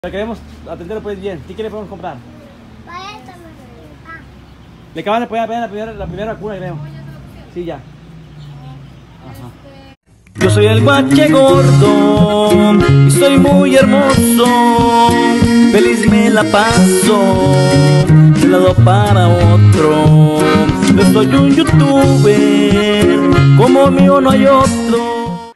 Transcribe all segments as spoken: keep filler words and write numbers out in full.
La queremos atender pues bien. ¿Qué le podemos comprar? Le acaban de poner la primera, la primera vacuna, creo. Sí, ya. Ajá. Yo soy el guache gordo y soy muy hermoso. Feliz me la paso de un lado para otro. Yo soy un youtuber, como mío no hay otro.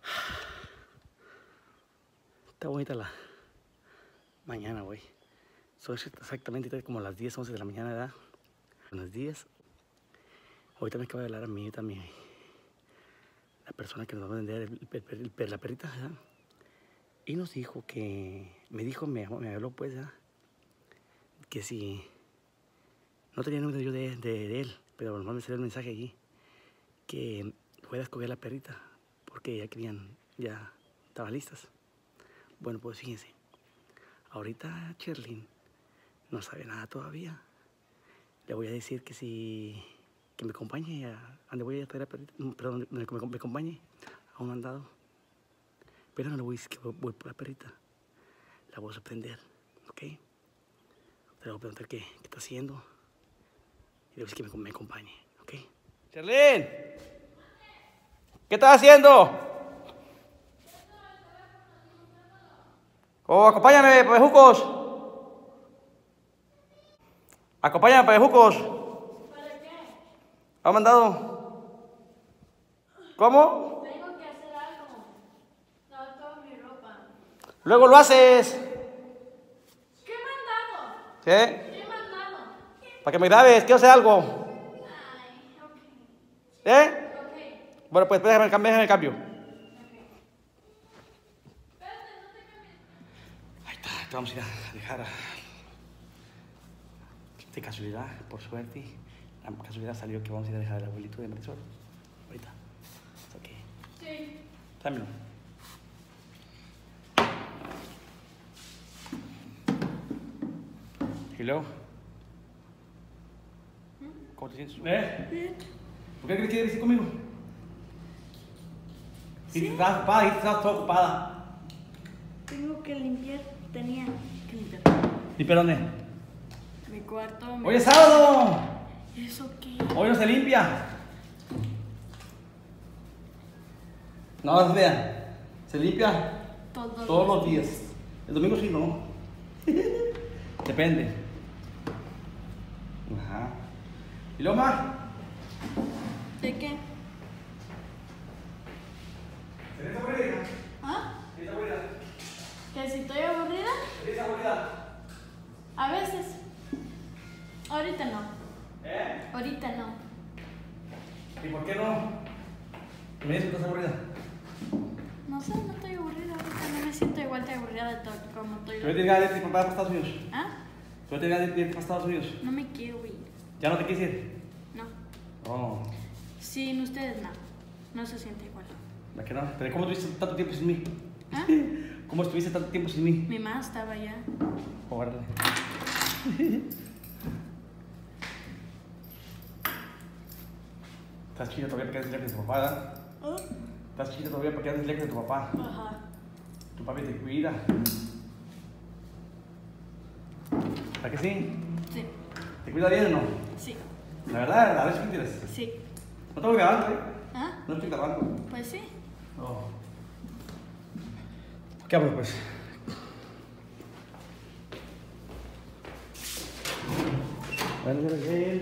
Está bonita la mañana, güey. Son exactamente como las diez, once de la mañana, ¿verdad? Buenos días. Ahorita me acaba de hablar a mí también la persona que nos va a vender el, el, el, el, la perrita, ¿verdad? Y nos dijo que, me dijo, me, me habló pues, ¿verdad? Que si no tenía número yo de, de, de él, pero nos va a hacer el mensaje allí, que fuera a escoger la perrita, porque ya querían, ya estaban listas. Bueno, pues fíjense, ahorita Cherlyn no sabe nada todavía. Le voy a decir que si, que me acompañe a, a donde voy a traer la perrita, perdón, me, me, me acompañe a un mandado. Pero no le voy a decir que voy, voy por la perrita. La voy a sorprender, ¿ok? Le voy a preguntar qué, qué está haciendo. Y le voy a decir que me, me acompañe, ¿ok? Cherlyn, ¿qué estás haciendo? Oh, acompáñame, Pabejucos. Acompáñame, Pabejucos. ¿Para qué? ¿Ha mandado? ¿Cómo? Tengo que hacer algo. No, toda mi ropa. Luego lo haces. ¿Qué mandado? ¿Sí? ¿Qué mandado? Para que me grabes, quiero hacer algo. Ay, ok. ¿Eh? Ok. Bueno, pues déjame el cambio. Déjame el cambio. Espérate, no te cambies. Ahí está, te vamos a ir a dejar. A... De casualidad, por suerte, la casualidad salió que vamos a ir a dejar al abuelito de Marisol. Ahorita. Ok. Sí. Dámelo. ¿Y luego? ¿Cómo te sientes? ¿Eh? Bien. ¿Por qué crees que quieres ir conmigo? Sí. Y estás ocupada, y estás toda ocupada. Tengo que limpiar. Tenía que limpiar. ¿Limpiar dónde? Mi cuarto. Mi... ¡Hoy es sábado! ¿Eso qué? Hoy no se limpia. No, vean. Se limpia Todos, todos los días. El domingo sí, no. Depende. Ajá. ¿Y luego más? ¿De qué? ¿Tenés aburrida? ¿Ah? ¿Tenés aburrida? ¿Que si estoy aburrida? ¿Tenés aburrida? A veces. Ahorita no. ¿Eh? Ahorita no. ¿Y por qué no? ¿Me dices que estás aburrida? No sé, no estoy aburrida ahorita. No me siento igual de aburrida de todo como estoy. ¿Tú ya tienes ganas de ir para Estados Unidos? ¿Ah? ¿Tú ya tienes ganas de ir para Estados Unidos? No me quiero ir. ¿Ya no te quieres ir? No. Oh, Sin ustedes no. No se siente igual. ¿la que no? ¿Pero cómo estuviste tanto tiempo sin mí? ¿Ah? ¿Cómo estuviste tanto tiempo sin mí? Mi mamá estaba allá. Órale. Estás chido todavía porque eres lejos de tu papá, ¿verdad? ¿Ah? Estás chido todavía porque eres lejos de tu papá. Ajá. Tu papi te cuida. ¿Para que sí? Sí. ¿Te cuida bien o no? Sí. La verdad, a ver si me quieres. Sí. No te voy grabando, ¿eh? ¿Ah? No estoy grabando. Pues sí. No. ¿Qué hablo, pues? Bueno, bueno, bien.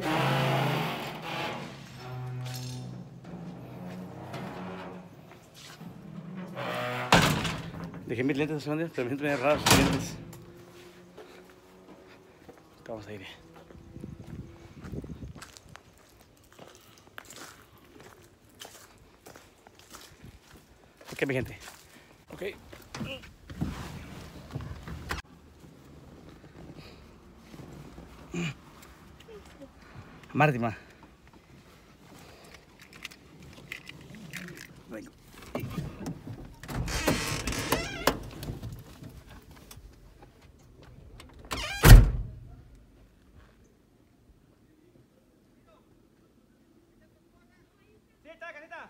Dejé mis lentes, ¿dónde? Pero me siento medio raros mis lentes. Vamos a ir. Ok, mi gente. Ok. Mártima. Venga. Sí, está, casita.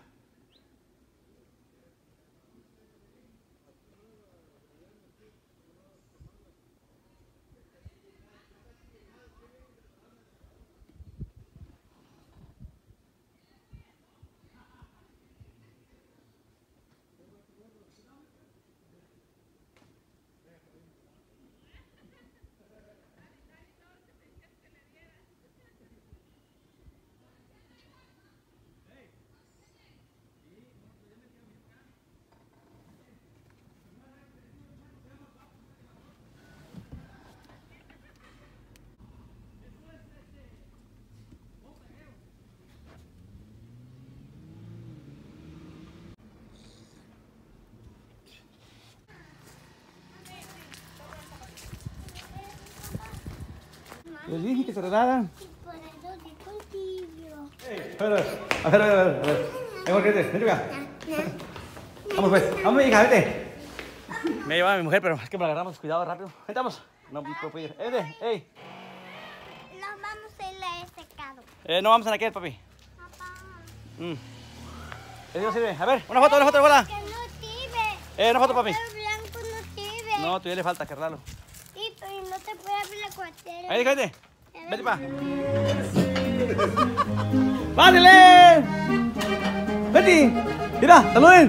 Les dije que se regalan. Por eso digo tibio. A ver, a ver, a ver, a ver. Ven, Jorge, ven acá. Vamos, pues. Vamos, hija, vete. Me llevaba mi mujer, pero es que me la agarramos. Cuidado, rápido. Ventamos. No puedo ir. Vete, ey. No vamos a ir a ese carro. Eh, no vamos a aquel, papi. Papá. Mm. Eso sirve. A ver, una foto, una foto, hola. Que no sirve. Eh, una foto, papi. El blanco no sirve. No, todavía le falta, Carlalo. Sí, pero no te puede abrir la cuartera. Ahí, vete. Vete, pa. ¡Pásale! ¡Betty! ¡Mira! ¡Saluden!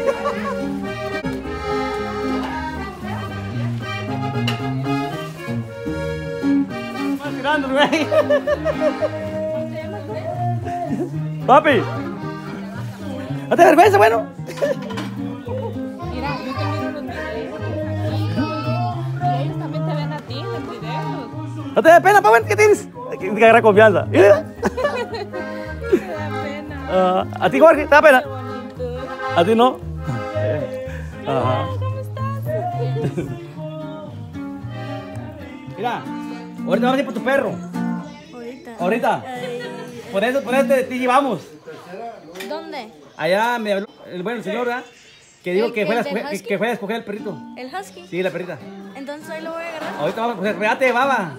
Vas tirando, güey. Papi. ¿No te vergüenza, bueno? Mira, yo te miro los videos y ellos también te ven a ti en los videos. ¿No te da pena, papi? ¿Qué tienes? Que te agarra confianza. Mira. Te da pena. Uh, ¿A ti, Jorge? ¿Te da pena? Qué bonito. ¿A ti no? Ajá. ¿Cómo estás? Mira, ahorita vamos a ir por tu perro. Ahorita. Ahorita. Por eso, por eso te, te llevamos. ¿Dónde? Allá me habló el bueno señor, ¿verdad? Que dijo ¿El- que fuera, el del que, husky? que fuera a escoger el perrito. ¿El husky? Sí, la perrita. Entonces ahí lo voy a agarrar. Ahorita vamos a coger. Espérate, baba.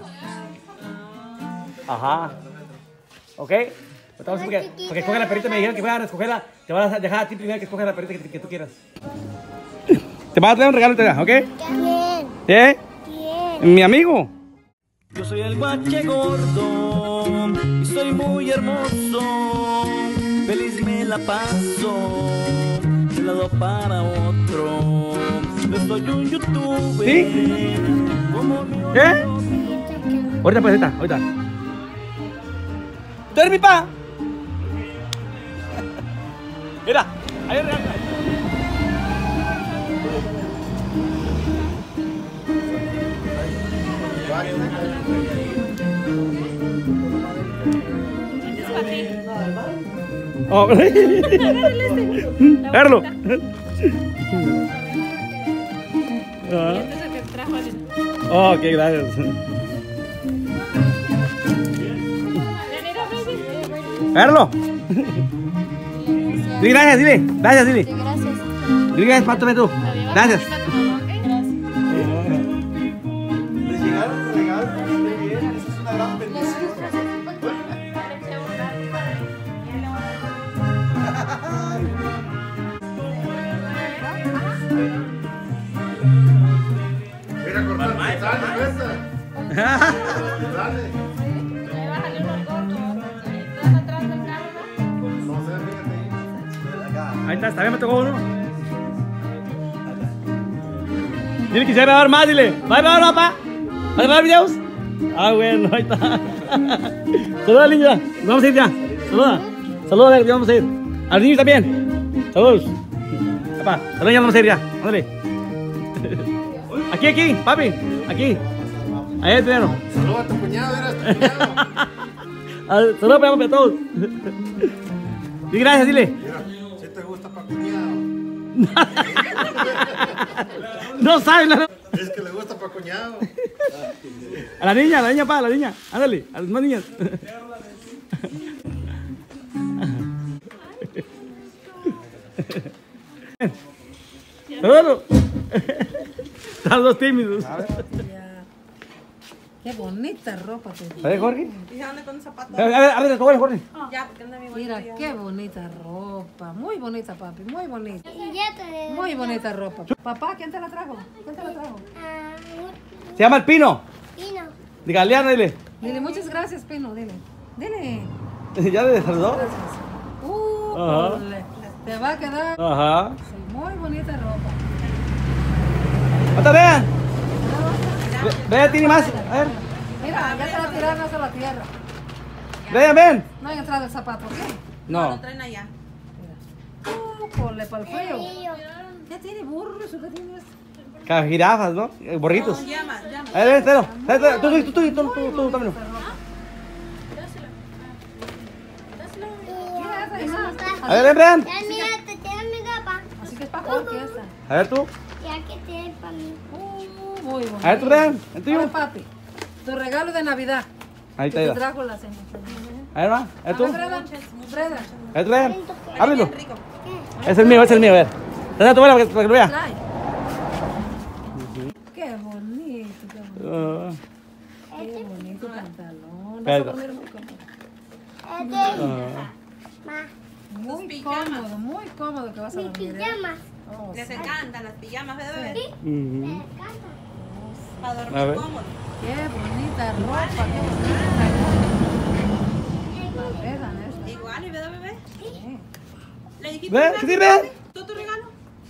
Ajá. ¿Ok? Ahorita vamos a- porque, porque escoge la perrita. Me dijeron que fueran a escogerla. Te van a dejar a ti primero que escoger la perrita que, que tú quieras. Te vas a traer un regalo, te da, ¿ok? Bien. ¿Eh? Bien. Mi amigo. Yo soy el guache gordo y soy muy hermoso. Feliz me la paso de un lado para otro. Yo soy un youtuber. ¿Sí? ¿Qué? Ahorita, pues, ahorita, ahorita. ¿Tú eres mi pa? Mira, ahí es real. Oh. Verlo. Y este es el que trajo el... Oh, ok, gracias. Verlo. Dile gracias, dile. Gracias, dile. Gracias. Dile gracias, Pato, ven tú. Gracias. Les llegaron los regalos, qué bien, esa es una gran bendición. Mira, cortar, sale, esa. Sale. No sé, fíjate ahí. Ahí está, está bien, me tocó uno. Dile que quisiera grabar más, dile. ¿Va a grabar, papá? ¿Va a grabar videos? Ah, bueno, ahí está. Saluda, niña. Nos vamos a ir ya. Saluda. Saluda, ya vamos a ir. A los niños también. Saludos. Papá, saluda, ya vamos a ir ya. Ándale. Aquí, aquí, papi. Aquí. Ahí es primero. Saluda a tu cuñado, eres tu cuñado. Saluda para a todos. Dile gracias, dile. Mira, si te gusta pa' cuñado. No sabes la... Es que le gusta pa' cuñado. A la niña, a la niña, pa, a la niña. Ándale, a las más niñas. Saludalo. Están los tímidos. Qué bonita ropa te A ver, Jorge. ¿Y dónde con zapatos? A ver, a ver, a ver, Jorge. Ya, porque anda mi Mira, qué bonita ropa. Muy bonita, papi. Muy bonita. Y ya te... Muy bonita ropa. Papá, ¿quién te la trajo? ¿Quién te la trajo? Ah, Se llama el Pino. Pino. De Galeano, dile. Dile, muchas gracias, Pino. Dile. Dile. ¿Ya le saludó? Gracias. Uh, Ajá. ole. Te va a quedar Ajá. sí, muy bonita ropa. Hasta vean. Ve, ve, tiene más. A ver. Mira, ya te la tiraron hasta la tierra. Vean, ven. No hay entrado el zapato, ¿ok? No. Lo traen allá. Uh, ponle para el frío. ¿Qué tiene burros o qué tienes? Ca- Jirafas, ¿no? Eh, Borritos. Llama, llama. A ver, ven, espero. Tú, tú, tú, tú, tú, tú, tú, también. Mira, esa es más. A ver, ven, vean. Ya mira, te tiene mi ropa. Así que es para Jorge esta. A ver, tú. Ya que tiene para mí. Uh, muy bonita. A ver, tú, vean. El Oye, tuyo. papi, tu regalo de Navidad. Ahí Que está. te trajo la cena. A ver, va. ¿Es tú? A ver, Breda. Breda. ¿Es Brian? Ábrelo. Ese es el mío, ese es el mío, a ver. Dale a tu abuela para que, para que lo vea. Trae. Qué bonito, qué bonito. Ah, Qué bonito pantalón. Vas a Pedro. poner muy cómodo. ah. Muy cómodo, muy cómodo que vas a dormir. ¿eh? Oh, Les sí. encantan las pijamas de bebé. Ujú. Para A dormir ver. cómodo. Qué bonita ropa, qué bonita. La Breda, esta. Igual, ¿y de bebé? Sí. ¿Le dijiste ¿Ve? gracias, ¿Sí, ve? papi? ¿Tú tu regalo?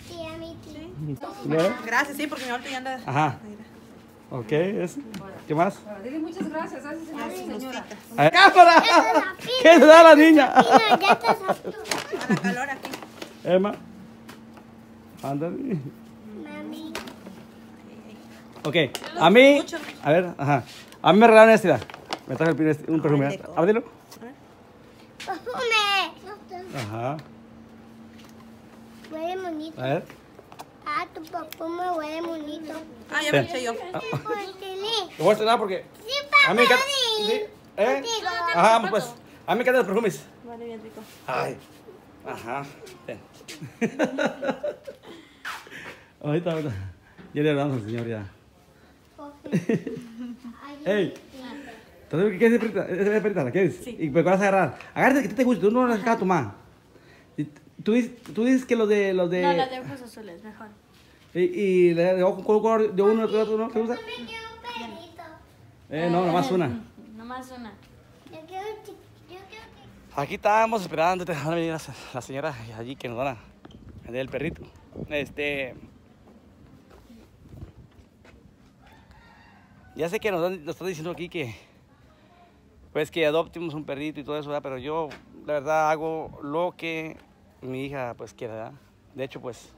¿Ve? Gracias, sí, porque mi ahorita ya anda. Ajá. Ok, eso. ¿Qué más? Bueno, dile muchas gracias a esa señora. señora. A ver, ¡cámara! ¿Qué se da a la niña? A la calor aquí. Emma. Ándale. Ok, a mí. A ver, ajá. A mí me regalaron este. mira. Me traje el pin este, un perfume. de Ábrelo. Ajá. Huele bonito. A ver. Ah, tu perfume huele bonito. Ah, ya Ven. me eché yo. Te voy a estrenar porque. Sí, A mí me encanta. papi. ¿Sí? ¿Eh? Contigo. Ajá, pues. A mí me encantan los perfumes. Vale, bien rico. Ay. Ajá. Ven. Ahorita, ahorita. Ya le hablamos al señor ya. ¡Ey! ¿Entonces qué es de perrita? ¿Es de perrita? ¿Qué es? Sí. ¿Y por qué vas a agarrar? Agárrate que te guste, tú no lo has dejado tomar. Y Tú dices, tú dices que los de... Los de... No, la de ojos azules, mejor. Y, y le de ojo color de uno, de otro, ¿no? ¿Te gusta? Yo quiero un perrito. Eh, no, nomás una. Nomás una. Yo quiero un chi- yo quiero que- Aquí estábamos esperando, te van a venir la, la señora allí que nos van a vender el perrito. Este... Ya sé que nos, dan- nos están diciendo aquí que... Pues que adoptemos un perrito y todo eso, ¿verdad? Pero yo, la verdad, hago lo que mi hija, pues, quiera, ¿verdad? De hecho, pues...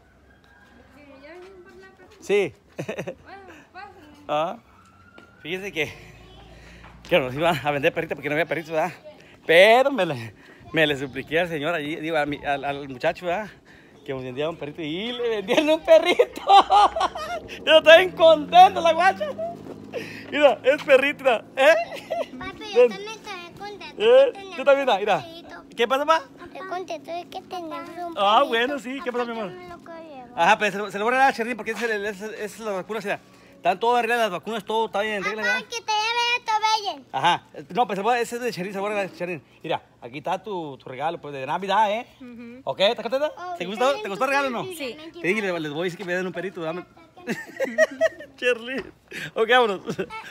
Sí. Ah, fíjense que... Que nos iban a vender perritos porque no había perritos, ¿verdad? Pero me le, me le supliqué al señor allí, digo, a mi- al, al muchacho, ¿verdad? Que nos vendiera un perrito y le vendieron un perrito. Yo estoy bien contento, la guacha. Mira, es perrito, mira, ¿eh? Papi, Ven. yo también estoy contento. ¿Eh? que tenemos Tú también, mira, un mira. perrito. ¿Qué pasa, pa? Estoy contento de que tenemos un Ah, perrito. bueno, sí, ¿qué pasa, mi amor? Papá, yo me lo quiero llevar. Ajá, pero se, lo- se lo voy a regalar a Cherrín porque esa es, es, es la vacuna, mira. Están todas en regla las vacunas, todo está bien en regla, Papá, ¿verdad? que te lleve a Tobellen. Ajá, no, pues se voy a- ese es de Cherrín, se lo voy a regalar a Cherrín. Mira, aquí está tu, tu regalo, pues, de Navidad, ¿eh? ¿Ok? ¿Estás contenta? ¿Te gustó, ¿Te gustó el regalo o no? Sí. Te dije, les les voy a decir que me den un perrito, dame. Cherly. Ok, vámonos.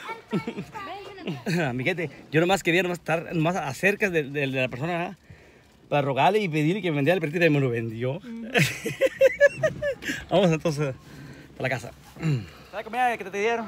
Mi gente, yo nomás quería nomás estar más acerca de, de- de la persona, ¿verdad? Para rogarle y pedirle que me vendiera el perrito y me lo vendió. Vamos entonces a la casa. ¿Sabes comida que te dieron?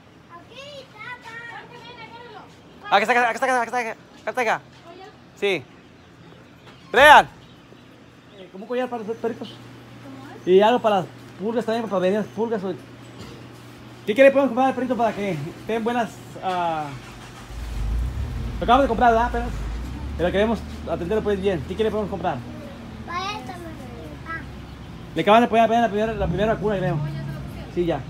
Ah, que está acá, acá está acá, acá está acá, acá está acá. Sí. Vean. Eh, ¿Cómo collar para los perritos? Y algo para las pulgas también, para venir las pulgas. o- ¿Qué quiere podemos comprar al perrito para que estén buenas? ah, Lo acabamos de comprar, ¿verdad? Apenas. Pero queremos atenderlo pues bien. ¿Qué quiere podemos comprar? Para esto me ah. Le acaban de poner apenas la primera, la primera vacuna, creo. Sí, ya.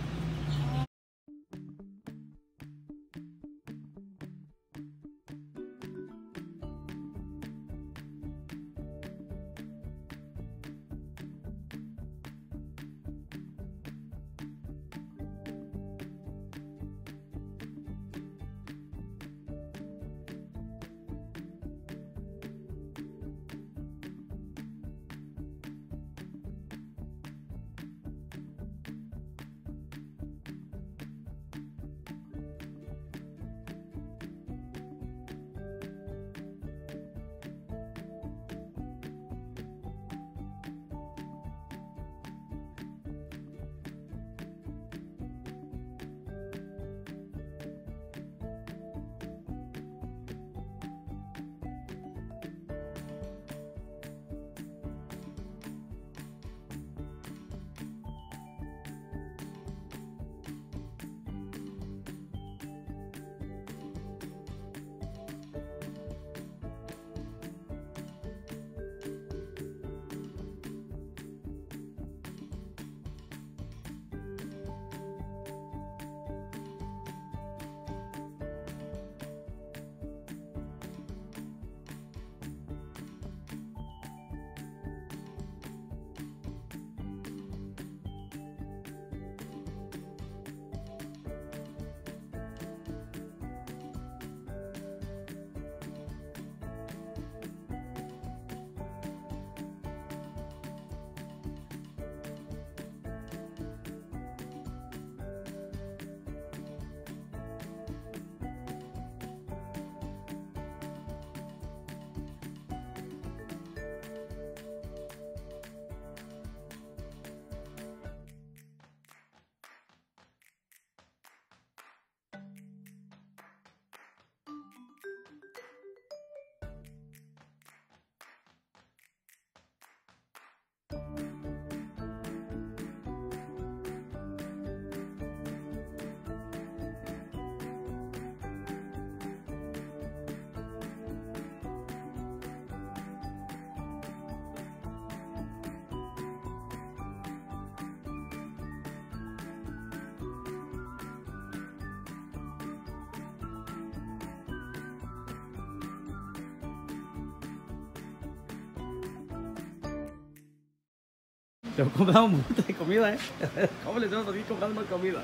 Le compramos un montón de comida, ¿eh? ¿Cómo le estamos aquí comprando más comida?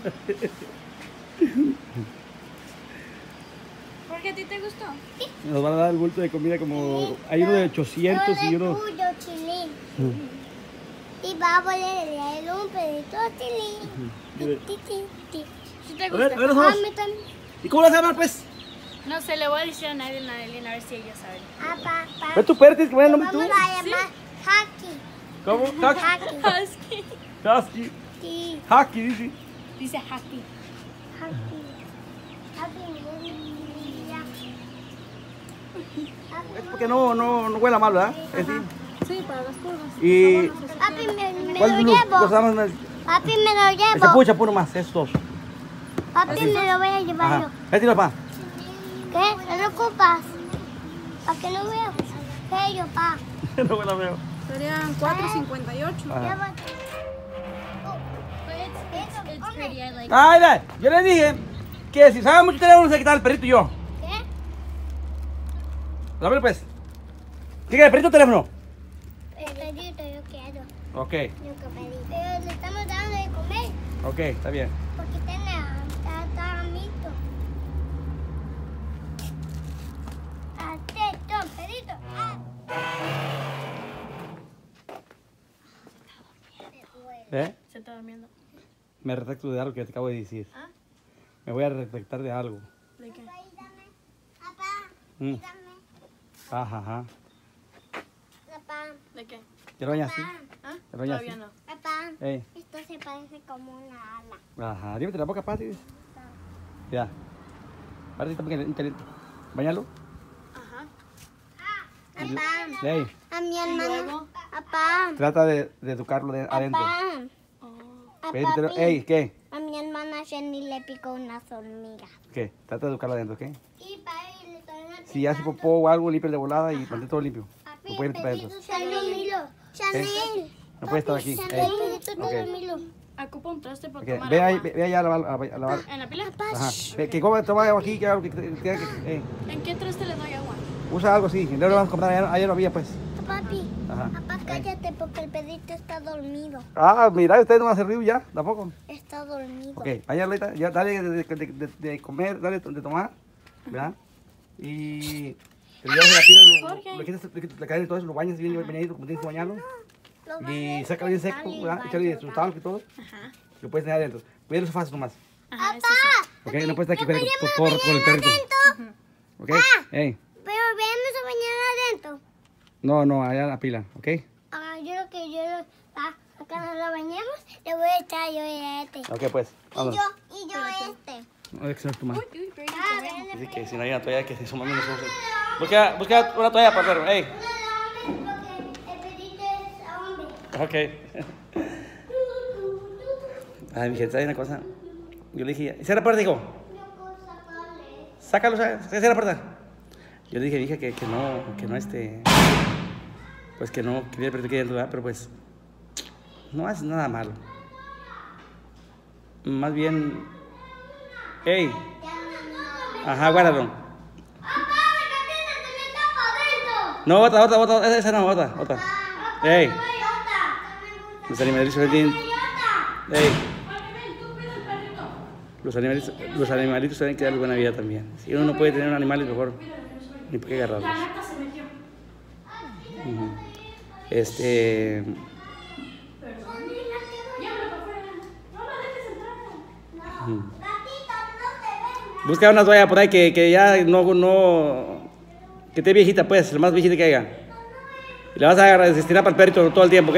¿Por qué a ti te gustó? Nos van a dar el bulto de comida como... Hay uno de ochocientos y uno... tuyo, Chilín. Y va a ponerle un pedito a Chilín. Mire. Ti, ti, ti. ¿Sí te A ver, gusta? a ver, A nosotros. mí también. ¿Y cómo lo vas a llamar, pues? No sé, le voy a decir a Nadine, a Nadine, a ver si ella sabe. Ah, pa, pa. Ve tu perro, tienes que poner el nombre Vamos tú. a llamar Haki. ¿Cómo? Haki. Haki. Husky. Husky. Sí. Haki, dice. Dice Husky. Haki. Haki, mira. Es porque no, no, no huela mal, ¿verdad? Es así. Sí, para las curvas. Y... Papi, me, me ¿Cuál lo blue? llevo. Pues nada más... Papi, me lo Ese llevo. pucha, puro más, esos dos. Papi, me lo voy a llevar Ajá. yo. Ahí tira, pa. ¿Qué? ¿No lo ocupas? ¿Para qué no veo? ¿Qué yo, pa? No me la veo. Serían cuatro cincuenta y ocho. Ajá. Llévate. But it's, it's, it's pretty, I like it. Ay, ay, yo le dije que si sabe mucho teléfono se quitar el perrito y yo. ¿Qué? Dámelo pues. ¿Qué quiere el perrito o teléfono? El perrito yo quiero. Ok, Yo que pedí. Pero le estamos dando de comer. ok, está bien. Porque tiene está, está amito. Atento, perrito. Ah. ¿Eh? Se está durmiendo. Me retracto de algo que te acabo de decir. ¿Ah? Me voy a retractar de algo. ¿De qué? Papá, Mm. dame. Ajá, ajá. Papá, ¿De qué? ¿Ya lo bañas así? ¿Ah? ¿Ya lo bañas Todavía así? no. papá. Ey. Esto se parece como una ala. Ajá, dímete la boca, Pati. Ya. Ahora sí está muy caliente, caliente. Bañalo. Ajá. Papá, Ey. a mi luego? hermano. Papá. Trata de, de educarlo de adentro. Papá. Oh. A, Ey, te lo- papi, ey, ¿qué? a mi hermana Jenny le picó unas hormigas. ¿Qué? Trata de educarlo adentro, ¿ok? Y papi, le estoy Si hace popó o algo, limpia de volada y mantén todo limpio. Papi, No puede estar para pedito adentro. está dormido. Chanel. No puede estar aquí. El Ey. pedito está Ok. dormido. Ocupa un traste para Ok, tomar ve ahí, agua. ve, ve allá a lavar. A, a lavar. ¿En la pila? Ajá. Ve, que coma, toma agua aquí, que algo que, que, que- que- ey. ¿En qué traste le doy agua? Usa algo así. Luego lo vamos a comprar. Allá, allá no había, pues. Papi, Ajá. papá, cállate porque el pedito está dormido. Ah, mira, ustedes no van a hacer ruido ya, tampoco. Está dormido. Ok, allá, Lolita, ya dale de, de, de, de- de comer, dale de tomar, ¿verdad? Y... Pero ya se la tira, lo, Jorge. lo quitas, le quitas la cadena y todo eso, lo bañas bien bañadito, como tienes que bañarlo. Lo Y bañé saca con bien seco, sal y ¿verdad? Echarle su baño, talco y todo. Ajá. Lo puedes tener adentro. Cuida los sofás nomás. Ajá, eso Papá, Ok, no puedes estar aquí ¿me con, podríamos con, con el bañar perrito. adentro? Ok, ey. Pero vamos a bañar adentro. No, no, allá en la pila, ok. Ah, yo lo que yo lo... Ah, acá nos lo bañemos, le voy a echar yo este. Ok, pues, Y vamos. yo, y yo este. No, es que no es tu mano. sí. Uy, Brady, Ah, te veo. ven, Dice que si no hay una toalla, que se suman menos ojos. Busca, busca una toalla para el perro, ey. porque el pedito es hombre. Ok. Ay, mi gente, ¿sabes una cosa? Yo le dije, cierra la puerta, hijo. Sácalo, sa- cierra la puerta. Yo le dije, dije que, que no, que no este. Pues que no, que viene el perrito aquí dentro, ¿verdad? Pero pues. No hace nada malo. Más bien. ¡Ey! Ajá, guárdalo. No, otra, otra, otra, esa no, otra, otra. ¡Ey! Los animalitos tienen. ¡Ey! Los animalitos, los animalitos tienen que darles buena vida también. Si uno no puede tener un animal, es mejor ni por qué agarrarlos. Ujú. Este. Ujú. Busca una toalla por ahí que, que ya no, no. Que esté viejita, pues, lo más viejita que haya. Y la vas a destinar para el perrito todo el tiempo, ¿ok?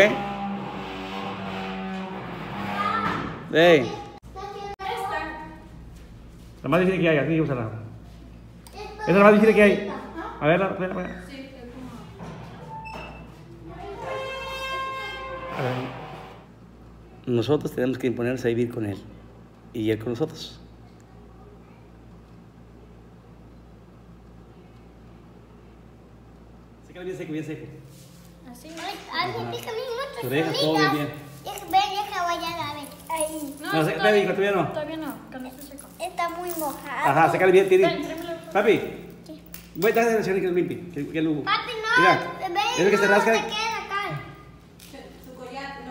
¡Ey! La más difícil que hay, así úsala. Esa es la más difícil que hay. A ver, a ver, a ver. A ver. Nosotros tenemos que imponernos a vivir con él. Y él con nosotros. Sécalo bien seco, bien seco. Así. Ay, me pica a mí mucho. Lo dejas todo bien, bien. Ve, deja voy a la vez. Ahí. No, No, sé- todavía, ve, hijo, todavía no. Todavía no, cuando esté seco. Está muy mojado. Ajá, sécalo bien, tiene. Ven, tráemelo. Papi, voy a traer el señor que lo limpie. Que, que lo... Papi, no. Mira, Bebé, es el que se no, rasca. se queda acá. Su collar, no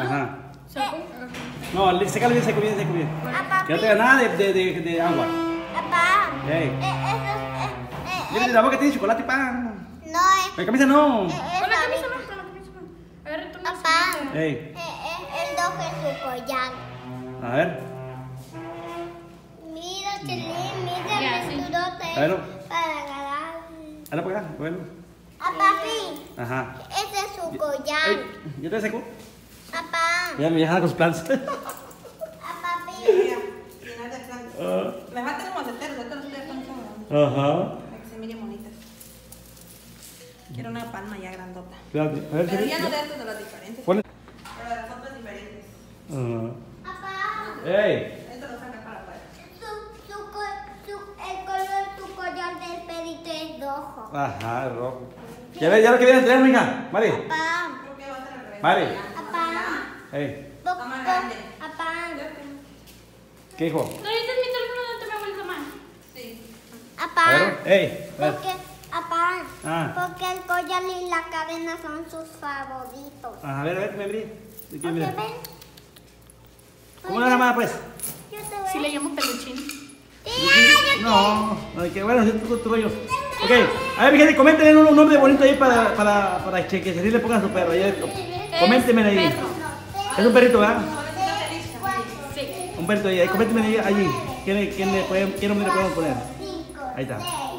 Ajá. ¿Seco? No, le- sécalo bien, seco bien, seco bien. Papá, Que no tenga nada de, de, de, de agua. papá. Ey. Eh, eso, eh, eh, Mírate, la boca tiene chocolate, pan. no es. La camisa no. eh, Con la es camisa no, con la camisa no. Agarra tu Papá. masita. Ey. Eh, eh, el doge su collar. A ver. Mira, Chelín, mira Ya, el sí. estudote A ver. para agarrar. Hazlo para acá. Bueno. A papi, Ajá. ese es su collar. Ey, ¿ya te seco? Papá, Ya me dejan con sus planes. a papi. Llenar de plantas. Ah, Me faltan los maceteros, ya te los estoy dejando grandes. Ajá. Para que se miren bonitas. Quiero una palma ya grandota. Espérate, a ver, Pero ¿sí? ya no de estos de las diferentes. Ponle. Pero de las otras diferentes. Ajá. Papá, Ey. Esto lo saca para afuera. su, su, co- su, el color de tu collar del perito es rojo. Ajá, rojo. Ya ves, ya lo que viene a traer, mija. Vale. Papá, Creo que va a ser al revés. Vale. papá, Ey. po- Está más po- grande. papá, ¿Qué dijo? No, este es mi teléfono, no te me vuelto más. Sí. A papá. ver. Ey. A ver. Porque, papá, Ah. porque el collar y la cadena son sus favoritos. Ajá, a ver, a ver, me abrí. ¿De qué ¿Porque mira? ven? ¿Cómo la llamada, pues? Yo te voy Si a... le llamo peluchín. No, no, que bueno, es tu, tu rollo. Ok, a ver, mi gente, coméntenle un, un nombre bonito ahí para, para, para que que se le pongan a su perro. Ahí, coméntenme ahí. Perro. Es un perrito, ¿verdad? Sí. Un perrito ahí, coméntenme ahí, allí. ¿Quién, quién, le puede, ¿Qué nombre le podemos poner? Cinco, Ahí está. seis,